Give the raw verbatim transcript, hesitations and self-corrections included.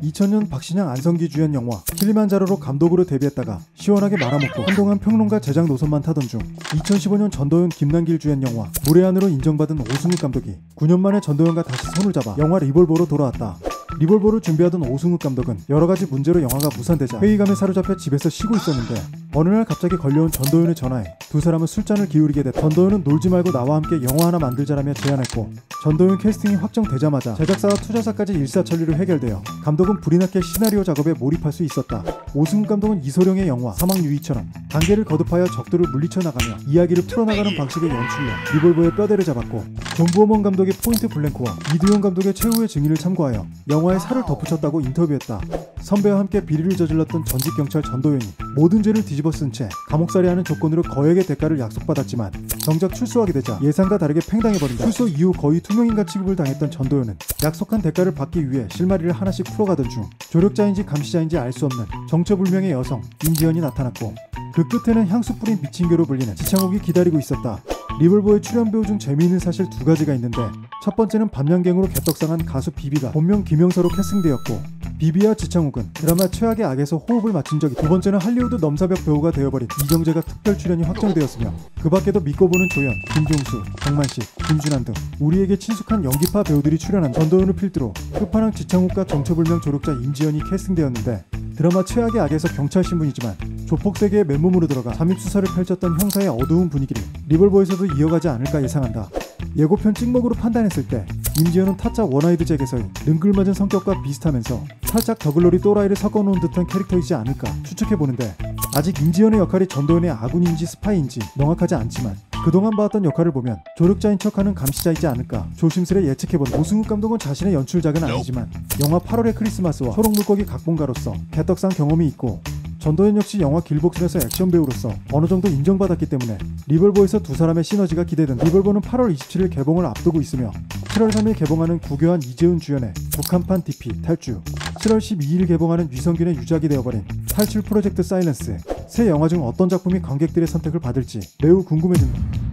이천 년 박신양 안성기 주연 영화 킬리만자로로 감독으로 데뷔했다가 시원하게 말아먹고 한동안 평론가 제작 노선만 타던 중 이천십오 년 전도연 김남길 주연 영화 무례한으로 인정받은 오승욱 감독이 구 년 만에 전도연과 다시 손을 잡아 영화 리볼버로 돌아왔다. 리볼버를 준비하던 오승욱 감독은 여러가지 문제로 영화가 무산되자 회의감에 사로잡혀 집에서 쉬고 있었는데 어느 날 갑자기 걸려온 전도연의 전화에 두 사람은 술잔을 기울이게 됐다. 전도연은 놀지 말고 나와 함께 영화 하나 만들자라며 제안했고 전도연 캐스팅이 확정되자마자 제작사와 투자사까지 일사천리로 해결되어 감독은 불이 났게 시나리오 작업에 몰입할 수 있었다. 오승욱 감독은 이소룡의 영화 사막유이처럼 단계를 거듭하여 적들을 물리쳐 나가며 이야기를 풀어나가는 방식의 연출로 리볼버의 뼈대를 잡았고 존부어먼 감독의 포인트 블랭크와 이두영 감독의 최후의 증인을 참고하여 영화에 살을 덧붙였다고 인터뷰했다. 선배와 함께 비리를 저질렀던 전직 경찰 전도연이 모든 죄를 뒤집어 쓴 채 감옥살이하는 조건으로 거액의 대가를 약속받았지만 정작 출소하게 되자 예상과 다르게 팽당해버린다. 출소 이후 거의 투명인간 취급을 당했던 전도연은 약속한 대가를 받기 위해 실마리를 하나씩 풀어가던 중 조력자인지 감시자인지 알 수 없는 정체불명의 여성 임지연이 나타났고 그 끝에는 향수 뿌린 미친개로 불리는 지창욱이 기다리고 있었다. 리볼버의 출연 배우 중 재미있는 사실 두 가지가 있는데 첫 번째는 밤양갱으로 개떡상한 가수 비비가 본명 김영서로 캐스팅되었고 비비와 지창욱은 드라마 최악의 악에서 호흡을 맞춘 적이 두 번째는 할리우드 넘사벽 배우가 되어버린 이정재가 특별 출연이 확정되었으며 그 밖에도 믿고 보는 조연, 김종수, 정만식, 김준환 등 우리에게 친숙한 연기파 배우들이 출연한 전도연을 필두로 끝판왕 지창욱과 정체불명 조력자 임지연이 캐스팅되었는데 드라마 최악의 악에서 경찰 신분이지만 조폭 세계의 맨몸으로 들어가 잠입수사를 펼쳤던 형사의 어두운 분위기를 리볼버에서도 이어가지 않을까 예상한다. 예고편 찍먹으로 판단했을 때 임지연은 타짜 원아이드 잭에서의 능글맞은 성격과 비슷하면서 살짝 더글로리 또라이를 섞어놓은 듯한 캐릭터이지 않을까 추측해보는데 아직 임지연의 역할이 전도연의 아군인지 스파이인지 명확하지 않지만 그동안 봐왔던 역할을 보면 조력자인 척하는 감시자이지 않을까 조심스레 예측해본다. 오승욱 감독은 자신의 연출작은 아니지만 영화 팔월의 크리스마스와 초록물고기 각본가로서 개떡상 경험이 있고 전도연 역시 영화 길복순에서 액션 배우로서 어느 정도 인정받았기 때문에 리볼버에서 두 사람의 시너지가 기대된다. 리볼버는 팔월 이십칠일 개봉을 앞두고 있으며 칠월 삼일 개봉하는 구교환 이재훈 주연의 북한판 디피 탈주, 칠월 십이일 개봉하는 유성균의 유작이 되어버린 탈출 프로젝트 사일런스, 세 영화 중 어떤 작품이 관객들의 선택을 받을지 매우 궁금해진다.